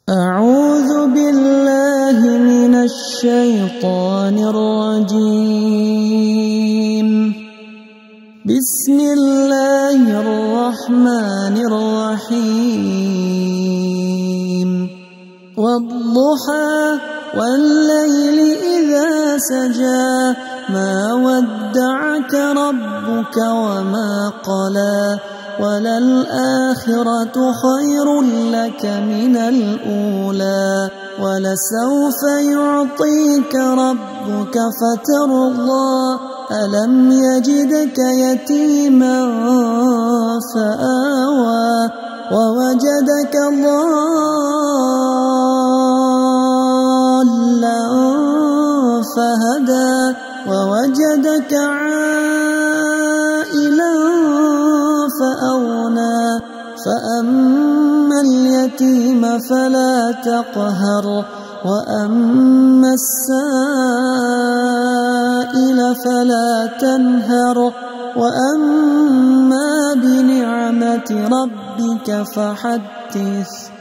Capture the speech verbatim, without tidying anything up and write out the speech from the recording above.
أعوذ بالله من الشيطان الرجيم. بسم الله الرحمن الرحيم. والضحى والليل إذا سجى ما ودعك ربك وما قلى وللآخرة خير لك من الأولى ولسوف يعطيك ربك فترضى ألم يجدك يتيما فآوى ووجدك ضالا فهدى ووجدك عائلا فأغنى فأما اليتيم فلا تقهر وأما السائل فلا تنهر وأما بنعمة ربك فحدث.